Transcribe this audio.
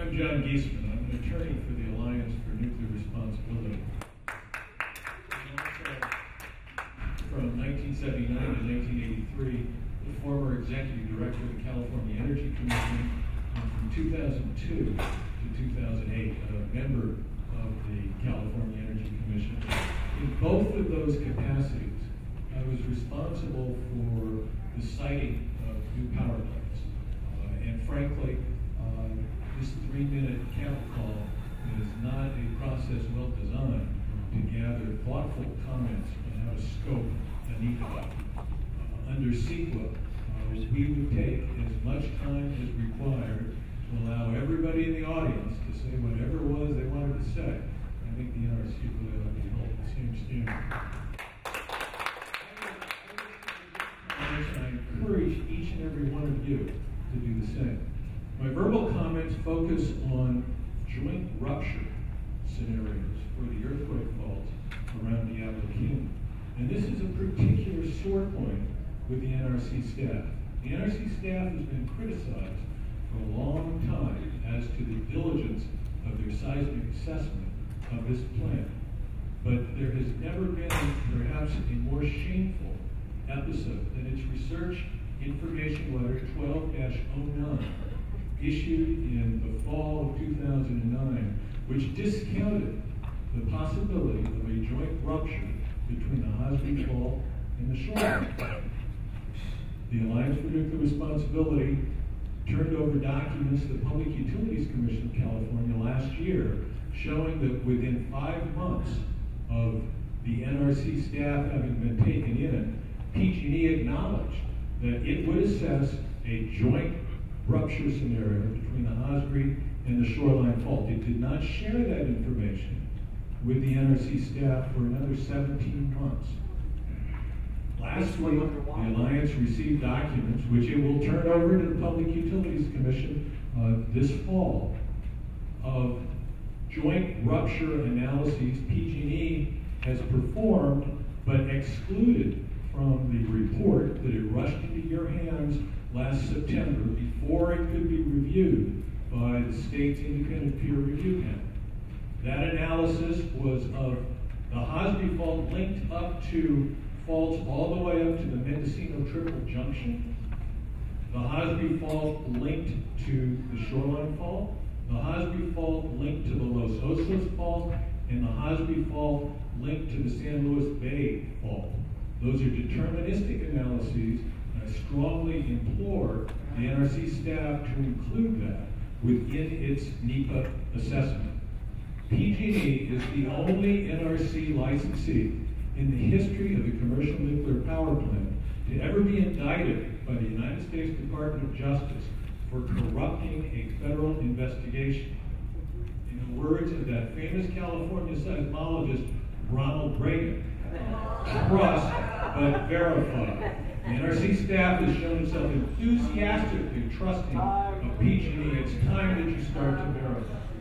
I'm John Geesman. I'm an attorney for the Alliance for Nuclear Responsibility. From 1979 to 1983, the former executive director of the California Energy Commission, and from 2002 to 2008, a member of the California Energy Commission. In both of those capacities, I was responsible for the siting of new power plants. And frankly, this 3-minute cattle call is not a process well designed to gather thoughtful comments on how to scope a NEPA document. Under CEQA, we would take as much time as required to allow everybody in the audience to say whatever it was they wanted to say. I think the NRC really ought to be held to the same standard. And I encourage each and every one of you to do the same. My verbal comments focus on joint rupture scenarios for the earthquake faults around Diablo Canyon. And this is a particular sore point with the NRC staff. The NRC staff has been criticized for a long time as to the diligence of their seismic assessment of this plant. But there has never been perhaps a more shameful episode than its research information letter 12-09 issued in the fall of 2009, which discounted the possibility of a joint rupture between the Hosby Fault and the shoreline. The Alliance for Nuclear Responsibility turned over documents to the Public Utilities Commission of California last year, showing that within 5 months of the NRC staff having been taken in, PG&E acknowledged that it would assess a joint rupture scenario between the Hosby and the shoreline fault. It did not share that information with the NRC staff for another 17 months. Last week, the Alliance received documents which it will turn over to the Public Utilities Commission this fall of joint rupture analyses PG&E has performed but excluded from the report that it rushed into your hands last September before it could be reviewed by the state's independent peer review panel. That analysis was of the Hosby Fault linked up to faults all the way up to the Mendocino Triple Junction, the Hosby Fault linked to the Shoreline Fault, the Hosby Fault linked to the Los Osos Fault, and the Hosby Fault linked to the San Luis Bay Fault. Those are deterministic analyses, and I strongly implore the NRC staff to include that within its NEPA assessment. PG&E is the only NRC licensee in the history of the commercial nuclear power plant to ever be indicted by the United States Department of Justice for corrupting a federal investigation. In the words of that famous California seismologist, Ronald Reagan, trust but verify. The NRC staff has shown itself enthusiastically trusting of PG&E. It's time that you start to verify.